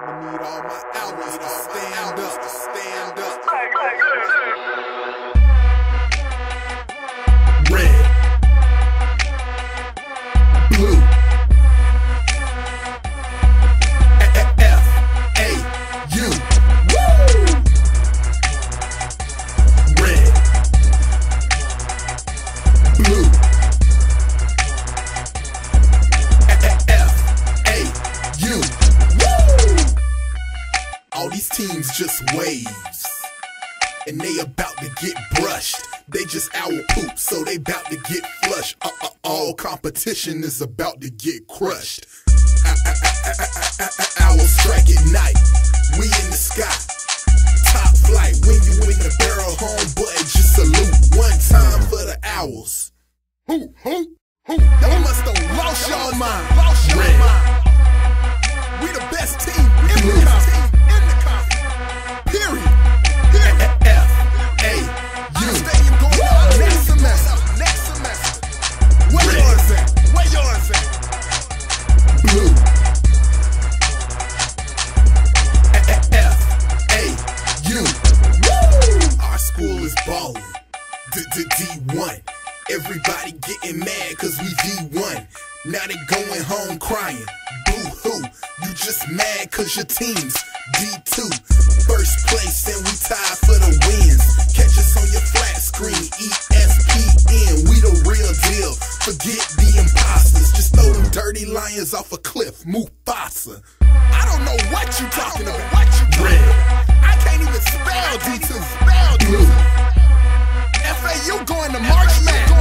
I'ma need all my owls to stand up, Red, blue, FAU, woo! Red, blue, FAU, woo! All these teams just waves, and they about to get brushed. They just owl poop, so they about to get flushed. All competition is about to get crushed. Owl strike at night, we in the sky, top flight. When you in the barrel home button, just salute one time for the owls. Who? Y'all must have lost y'all mind. Red, we the best team in the country. Period. Stadium going on next semester. Where yours at? Blue, FAU, woo! Our school is ballin', D1. Everybody getting mad cause we D1. Now they going home crying, boo-hoo. You just mad cause your team's D2. First place and we tied for the wins. Catch us on your flat screen, ESPN. We the real deal, forget the imposters. Just throw them dirty lions off a cliff, Mufasa. I don't know what you talking about. Red, I can't even spell D2. Blue, FAU going to March Madness.